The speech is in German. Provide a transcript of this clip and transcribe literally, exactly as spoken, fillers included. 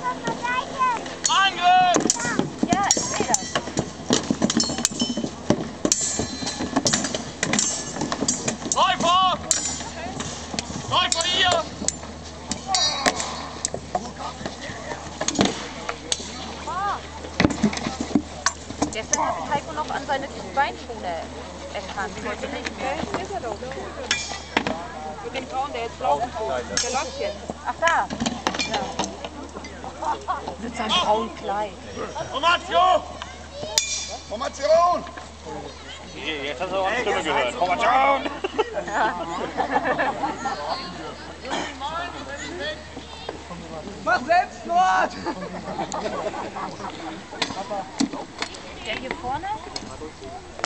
Angriff! Ja, ich sehe das. Läufer! Läufer hier! Gestern hat Heiko noch an seine Beinschoner erkannt, heute nicht. Da ist er doch. Mit dem Grauen, der jetzt blau ist. Der läuft jetzt. Ach da. Ja. Mit seinem braunen Kleid. Formation! Formation! Jetzt hast du auch eine Stimme gehört. Formation! Mach Selbstmord! Der hier vorne?